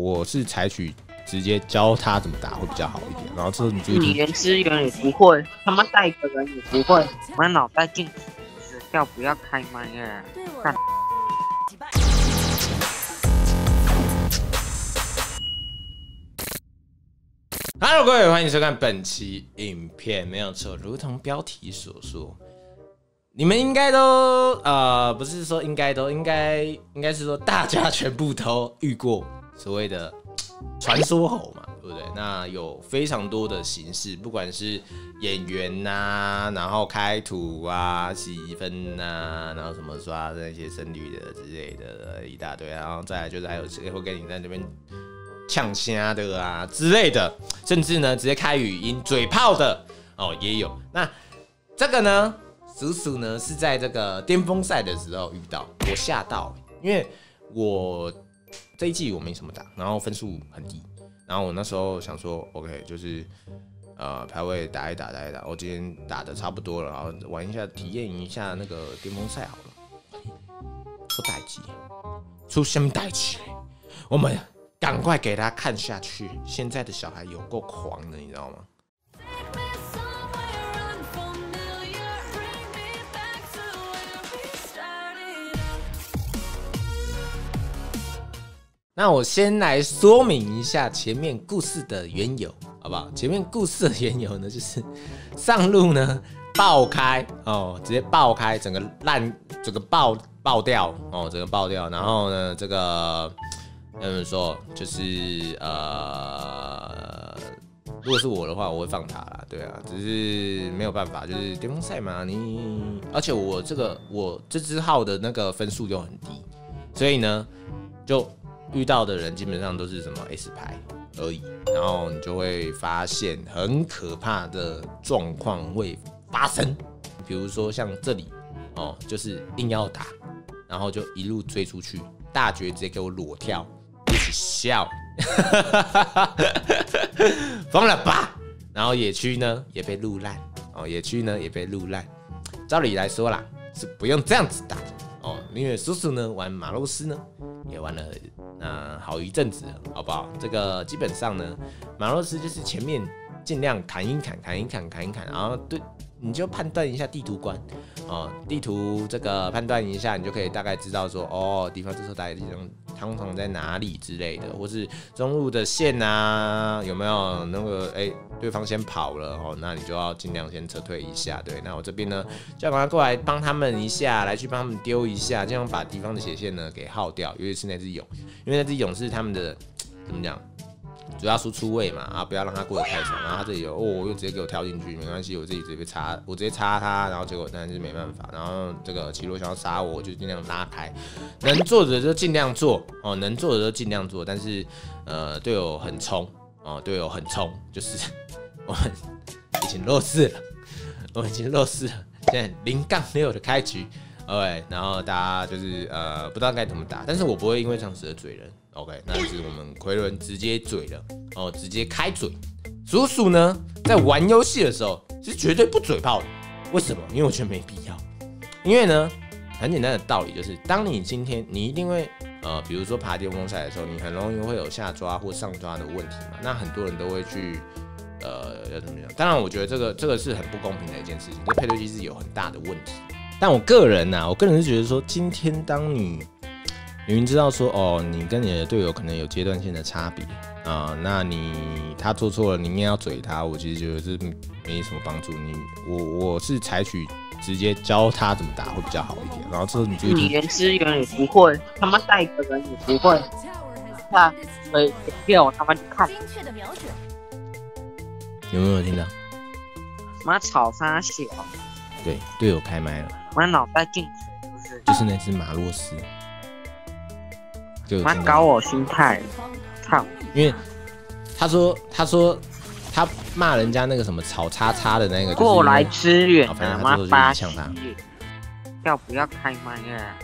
我是采取直接教他怎么打会比较好一点。然后之后你注意听， 你连支援也不会，他妈带个人也不会，妈脑袋进死掉，不要开麦啊！干。 Hello， 各位，欢迎收看本期影片。没有错，如同标题所说，你们应该都不是说应该是说大家全部都遇过所谓的传说猴嘛，对不对？那有非常多的形式，不管是演员呐、然后开图啊、洗分呐、然后什么刷那些声率的之类的一大堆，然后再来就是还有谁会跟你在那边呛虾的啊之类的，甚至呢直接开语音嘴炮的哦也有。那这个呢，叔叔呢是在这个巅峰赛的时候遇到，我吓到，因为我这一季我没什么打，然后分数很低，然后我那时候想说 ，OK， 就是排位打一打，我今天打的差不多了，然后玩一下，体验一下那个巅峰赛好了。出代志，出什么代志？我们赶快给他看下去。现在的小孩有够狂的，你知道吗？那我先来说明一下前面故事的缘由，好不好？前面故事的缘由呢，就是上路呢爆开哦，直接爆开，整个爆掉哦，整个爆掉。然后呢，这个怎么说，就是如果是我的话，我会放他啦，对啊，只是没有办法，就是巅峰赛嘛，而且我这支号的那个分数又很低，所以呢，就遇到的人基本上都是什么 S 牌而已，然后你就会发现很可怕的状况会发生，比如说像这里哦，就是硬要打，然后就一路追出去，大绝直接给我裸跳，一起笑，疯了吧？然后野区呢也被录烂哦，野区呢也被录烂。照理来说啦，是不用这样子打的哦，因为叔叔呢玩马洛斯呢也玩了好一阵子了，好不好？这个基本上呢，马洛斯就是前面尽量砍一砍，然后对，你就判断一下地图关哦，地图这个判断一下，你就可以大概知道说，哦，敌方这时候大概通常在哪里之类的，或是中路的线啊，有没有那个对方先跑了哦，那你就要尽量先撤退一下。对，那我这边呢，就要赶快过来帮他们一下，来去帮他们丢一下，这样把敌方的血线呢给耗掉，尤其是那只蛹，因为那只蛹是他们的怎么讲？主要输出位嘛，啊，不要让他过得太长。然后他这里有又直接给我跳进去，没关系，我自己直接被插，我直接插他，然后结果当然是没办法。然后这个奇罗想要杀我，我就尽量拉开，能做的就尽量做哦，能做的就尽量做。但是队友很冲哦，队友很冲，就是我们已经弱势了，现在0-6的开局 ，OK， 然后大家就是不知道该怎么打，但是我不会因为这样子而嘴人。OK， 那就是我们奎伦直接嘴了哦，直接开嘴。叔叔呢，在玩游戏的时候是绝对不嘴炮的。为什么？因为我觉得没必要。因为呢，很简单的道理就是，当你今天你一定会比如说爬巅峰赛的时候，你很容易会有下抓或上抓的问题嘛。那很多人都会去要怎么样？当然，我觉得这个是很不公平的一件事情，这配对机制有很大的问题。但我个人是觉得说，今天当你明知道说哦，你跟你的队友可能有阶段性的差别啊，那他做错了，你硬要嘴他，我其实觉得是没什么帮助。我是采取直接教他怎么打会比较好一点。然后之后你注意听， 你连支援也不会，他妈带个人也不会，那所以要我他妈去看。 有没有听到？ 妈草沙小， 对，队友开麦了， 妈脑袋进水就是那只马洛斯。 妈搞我心态，操！ 因为他说他骂人家那个什么草叉叉的那个， 过来支援啊！ 反正妈巴西， 要不要开麦啊？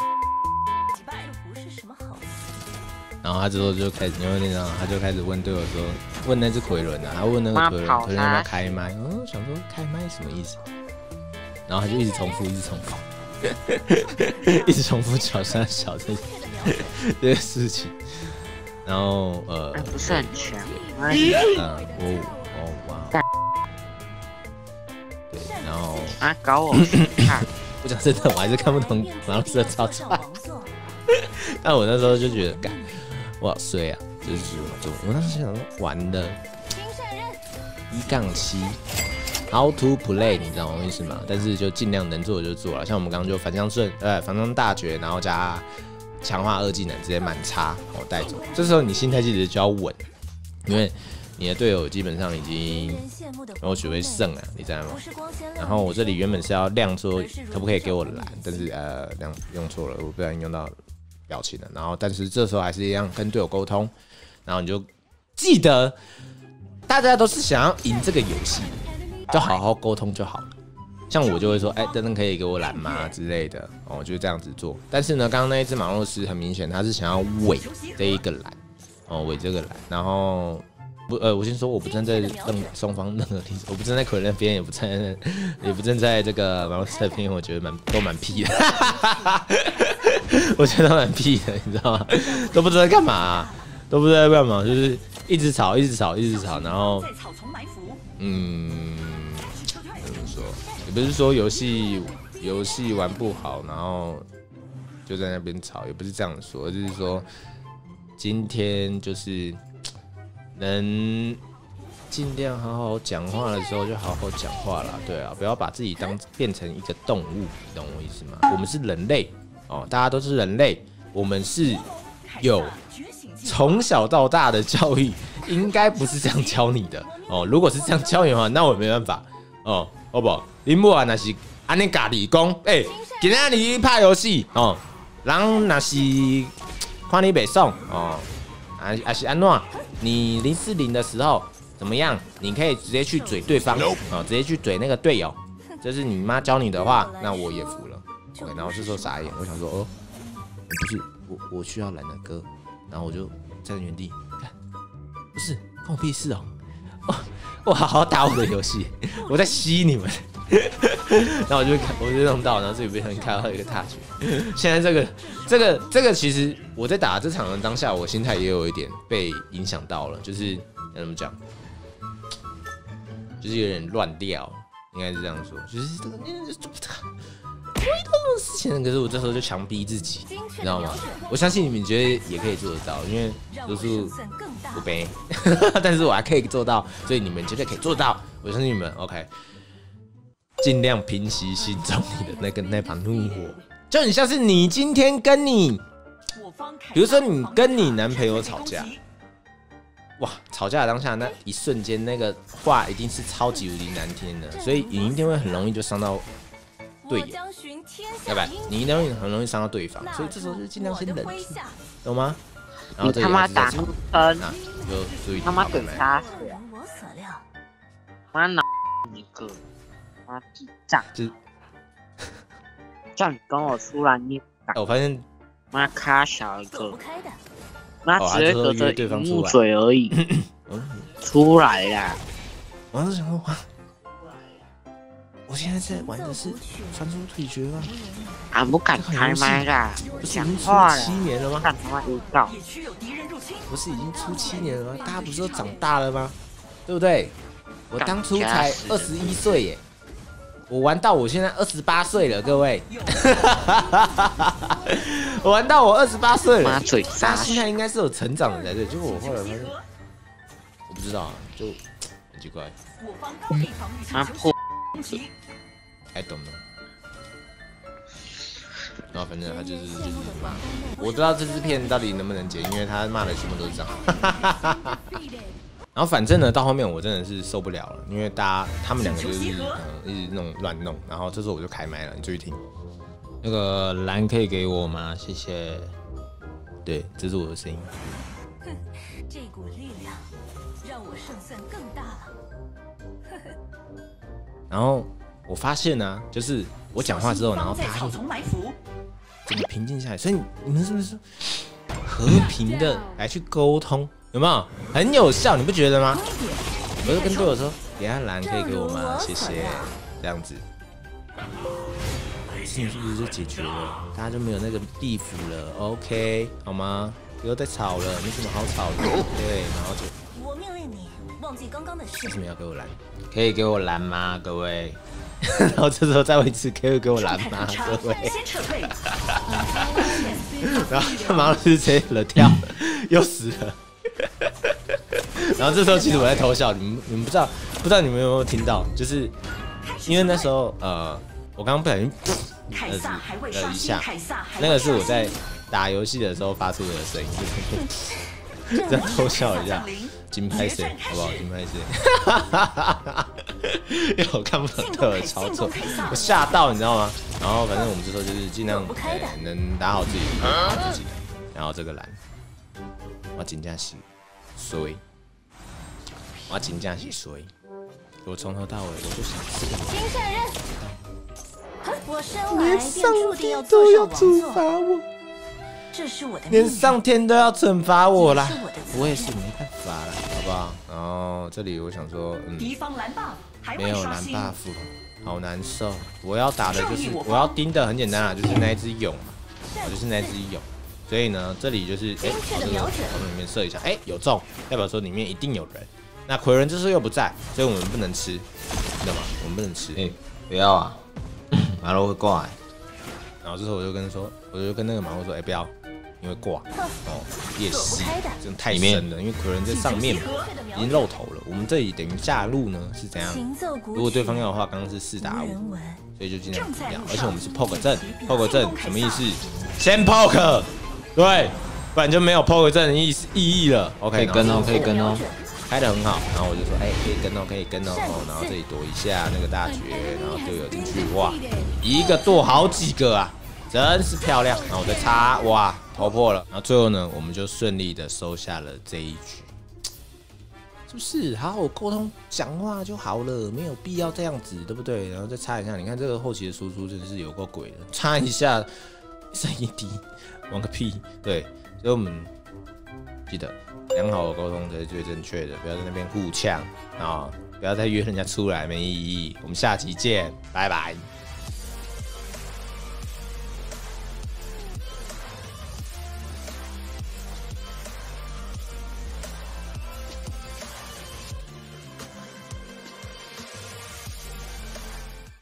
然后他之后就开始，因为那张他就开始问队友说，问那只奎伦啊，他问那个奎伦要不要开麦？想说开麦什么意思？然后他就一直重复，一直重复小三小这些事情。 然后不是很强。 哇，对，然后搞我看。 我讲真的，我还是看不懂马洛斯的操作。但我那时候就觉得，干，我好衰啊！就是我当时想说，完了，1-7 ，How to play， 你知道我意思吗？但是就尽量能做就做了。像我们刚刚就反向大绝，然后加强化2技能，直接满插带走。这时候你心态其实就要稳，因为你的队友基本上已经我学会胜了，你知道吗？然后我这里原本是要亮说可不可以给我蓝，但是亮用错了，我不小心用到表情了。然后但是这时候还是一样跟队友沟通，然后你就记得大家都是想要赢这个游戏，就好好沟通就好了。像我就会说，等等可以给我蓝吗之类的，我就这样子做。但是呢，刚刚那一只马洛斯很明显他是想要伪这一个蓝，伪这个蓝，然后。我先说，我不站在双方任何立场，我不站在奎那边，也不站在这个马洛斯那边，我觉得都蛮屁的，我觉得蛮屁的，你知道吗？都不知道在干嘛，就是一直吵，然后怎么说？也不是说游戏玩不好，然后就在那边吵，也不是这样说，就是说今天就是。能尽量好好讲话的时候就好好讲话啦，对啊，不要把自己变成一个动物，你懂我意思吗？我们是人类大家都是人类，我们是有从小到大的教育，应该不是这样教你的如果是这样教你的话，那我没办法好不好？你不然那是安尼家己讲，今天你拍游戏人那是看你袂爽还是安怎？你040的时候怎么样？你可以直接去嘴对方直接去嘴那个队友。这是你妈教你的话，那我也服了。OK， 然后这时候傻眼，我想说不是我需要蓝的歌，然后我就在原地看，不是关我屁事我好好打我的游戏，我在吸你们。然后我就弄到，然后这里被人开到一个 touch。现在这个其实我在打这场的当下，我心态也有一点被影响到了，就是要怎么讲，就是有点乱掉，应该是这样说，就是这个做不到这种事情。可是我这时候就强逼自己，你知道吗？我相信你们觉得也可以做得到，因为都是不背，但是我还可以做到，所以你们绝对可以做到。我相信你们 ，OK。尽量平息心中你的那把怒火，就很像是你今天跟你，比如说你跟你男朋友吵架，哇，吵架的当下那一瞬间，那个话一定是超级无敌难听的，所以你一定会很容易就伤到队友，对吧？你一定会很容易伤到对方，所以这时候就尽量先忍住，懂吗？然后你他妈打怒喷， 就注意他妈给他死，妈脑一个。妈智障！叫你跟我出来，你我发现妈卡小一个，妈只会隔着荧幕嘴而已，出来啦！ 我当时想说，哇，我现在在玩的是传说对决吗？ 俺不敢开麦啦，不讲话了。 7年了吗？ 干他妈预告！ 不是已经出7年了吗？大家不是都长大了吗？对不对？我当初才21岁耶。我玩到我现在28岁了，各位。我玩到我28岁了，他现在应该是有成长的才对。结果我后来发现，我不知道就很奇怪。 他破 ，I don't know。然后反正他就是骂，我不知道这支片到底能不能剪，因为他骂的全部都是这样。然后反正呢，到后面我真的是受不了了，因为他们两个就是一直乱弄，然后这时候我就开麦了，你注意听。那个蓝可以给我吗？谢谢。对，这是我的声音。 哼，这股力量让我胜算更大了。 然后我发现呢，就是我讲话之后，然后他就整个平静下来，所以你们是不是和平的来去沟通？有没有很有效？你不觉得吗？我就跟队友说，给他蓝可以给我吗？谢谢，这样子，事情是不是就解决了？大家就没有那个地府了 ？OK， 好吗？ 不要再吵了，没什么好吵的。对，然后就我命令你忘记刚刚的事为。什么要给我拦？可以给我拦吗，各位？然后这时候再问一次，可以给我拦吗，各位？ 先撤退。 然后马老师直接冷跳，又死了。然后这时候其实我在偷笑，你们不知道你们有没有听到？就是因为那时候我刚刚不小心一下，那个是我在打游戏的时候发出的声音，这样偷笑一下，金拍谁好不好？金拍谁？因为我看不懂特尔操作，我吓到你知道吗？然后反正我们这时候就是尽量能打好自己，打好自己。然后这个蓝，我真正是衰，我真正是衰，我从头到尾我就想这个蓝。 金善人，我生来连便上注定要帝都要坐处上王座， 罚我， 这是我的命连运。 上天都要惩罚我啦也是我的责！任我也是没办法了，好不好？然后这里我想说， 敌方蓝 buff 还没有蓝未刷新， buff，好难受。我要打的就是我要盯的很简单啦，就是那一只蛹嘛，我就是那一只蛹。所以呢，这里就是往这个网里面射一下，有中，代表说里面一定有人。那奎人这时候又不在，所以我们不能吃，知道吗？我们不能吃。 不要啊，马路会挂。 然后这时候我就跟那个马路说，不要，因为挂夜视真的太深了，因为奎人在上面嘛，已经露头了。我们这里等于下路呢是怎样？如果对方要的话，刚刚是4打5，所以就尽量不要。而且我们是 poke 阵，poke 阵什么意思？先 poke， 对，不然就没有 poke 阵的意义了。OK， 可以跟哦，可以跟哦。 开得很好，然后我就说，可以跟哦，可以跟哦，然后这里躲一下那个大绝，然后队友进去，哇，一个剁好几个啊，真是漂亮。然后我再插，哇，头破了。然后最后呢，我们就顺利的收下了这一局，是不是？好好沟通讲话就好了，没有必要这样子，对不对？然后再插一下，你看这个后期的输出真的是有够鬼的，插一下剩一滴，玩个屁，对，所以我们记得。良好的沟通才是最正确的，不要在那边互呛啊！不要再约人家出来，没意义。我们下期见，拜拜。